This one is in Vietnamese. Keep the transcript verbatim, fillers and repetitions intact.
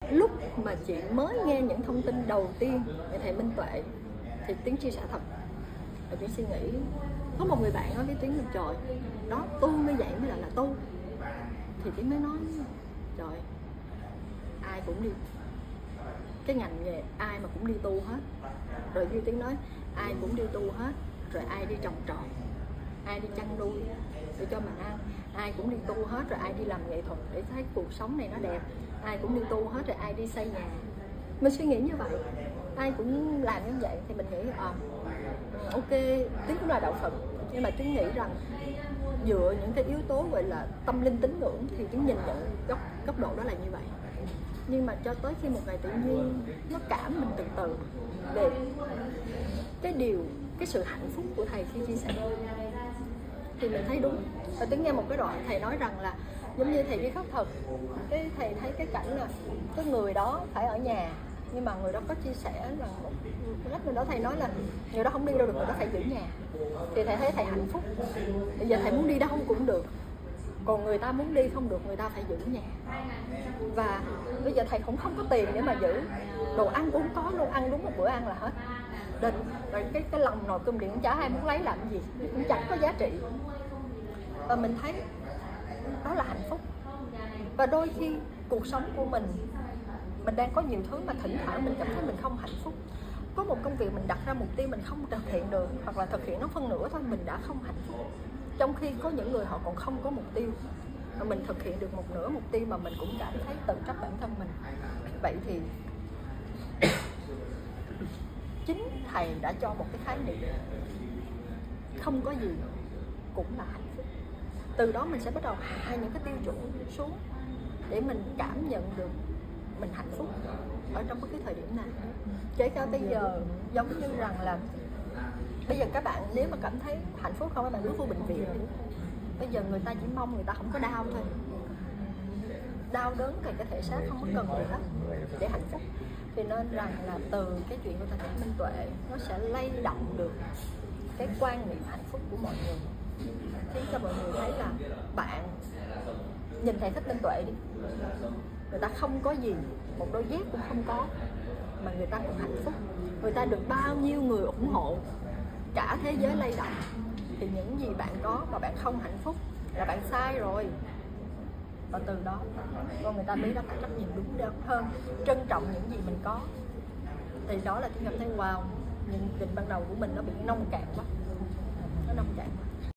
lúc mà chị mới nghe những thông tin đầu tiên về thầy Minh Tuệ thì Tiến chia sẻ thật, và Tiến suy nghĩ có một người bạn nói với Tiến là trời, đó tu như vậy mới là là tu. Thì Tiến mới nói trời, ai cũng đi cái ngành nghề, ai mà cũng đi tu hết. Rồi như Tiến nói ai cũng đi tu hết, rồi ai đi trồng trọt, ai đi chăn nuôi để cho mình ăn, ai cũng đi tu hết, rồi ai đi làm nghệ thuật để thấy cuộc sống này nó đẹp, ai cũng đi tu hết, rồi ai đi xây nhà. Mình suy nghĩ như vậy, ai cũng làm như vậy thì mình nghĩ à, ok, Tiến cũng là đạo Phật, nhưng mà Tiến nghĩ rằng dựa những cái yếu tố gọi là tâm linh tín ngưỡng thì Tiến nhìn nhận góc góc độ đó là như vậy. Nhưng mà cho tới khi một ngày tự nhiên nó cảm mình từ từ về cái điều, cái sự hạnh phúc của thầy khi chia sẻ thì mình thấy đúng. Và Tiến nghe một cái đoạn thầy nói rằng là giống như thầy đi khóc thật, cái thầy thấy cái cảnh là cái người đó phải ở nhà, nhưng mà người đó có chia sẻ rằng một cách nào đó thầy nói là người đó không đi đâu được, người đó phải giữ nhà. Thì thầy thấy thầy hạnh phúc. Bây giờ thầy muốn đi đâu cũng được, còn người ta muốn đi không được, người ta phải giữ nhà. Và bây giờ thầy cũng không có tiền để mà giữ, đồ ăn cũng có luôn, ăn đúng một bữa ăn là hết. Định rồi cái cái lòng nồi cơm điện chả ai muốn lấy làm gì, cũng chẳng có giá trị. Và mình thấy đó là hạnh phúc. Và đôi khi cuộc sống của mình mình đang có nhiều thứ mà thỉnh thoảng mình cảm thấy mình không hạnh phúc. Có một công việc mình đặt ra mục tiêu mình không thực hiện được, hoặc là thực hiện nó phân nửa thôi, mình đã không hạnh phúc. Trong khi có những người họ còn không có mục tiêu, mà mình thực hiện được một nửa mục tiêu mà mình cũng cảm thấy tự trách bản thân mình. Vậy thì chính thầy đã cho một cái khái niệm không có gì cũng là hạnh phúc. Từ đó mình sẽ bắt đầu hạ những cái tiêu chuẩn xuống để mình cảm nhận được mình hạnh phúc ở trong cái thời điểm này. Kể cả bây giờ giống như rằng là bây giờ các bạn nếu mà cảm thấy hạnh phúc không, các bạn bước vô bệnh viện đi. Bây giờ người ta chỉ mong người ta không có đau thôi, đau đớn về cái thể xác không có cần gì hết để hạnh phúc. Thì nên rằng là từ cái chuyện của thầy Minh Tuệ nó sẽ lay động được cái quan niệm hạnh phúc của mọi người, khiến cho mọi người thấy là bạn nhìn thầy Thích Minh Tuệ đi, người ta không có gì, một đôi dép cũng không có, mà người ta cũng hạnh phúc. Người ta được bao nhiêu người ủng hộ, cả thế giới lay động. Thì những gì bạn có mà bạn không hạnh phúc là bạn sai rồi. Và từ đó con người ta biết đó phải trách nhiệm đúng đắn hơn, trân trọng những gì mình có. Thì đó là tôi cảm thấy wow, nhìn định ban đầu của mình nó bị nông cạn quá, nó nông cạn quá.